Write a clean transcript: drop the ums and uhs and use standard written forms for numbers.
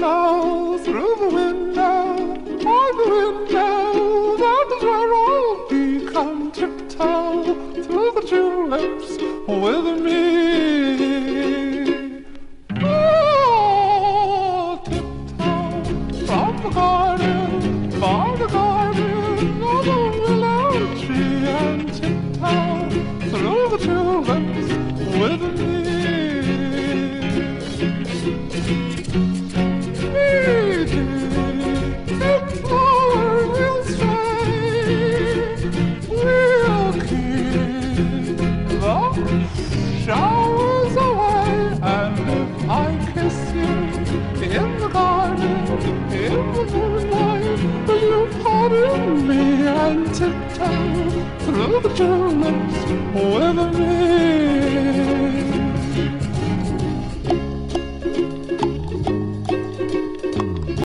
tiptoe through the window, by the window, that is where I'll be. Come tiptoe through the tulips with me. Oh, tiptoe from the garden, by the garden, of the willow tree, and tiptoe through the tulips with me. Showers away, and if I kiss you in the garden, in the moonlight, will you pardon me and tiptoe through the tulips with me?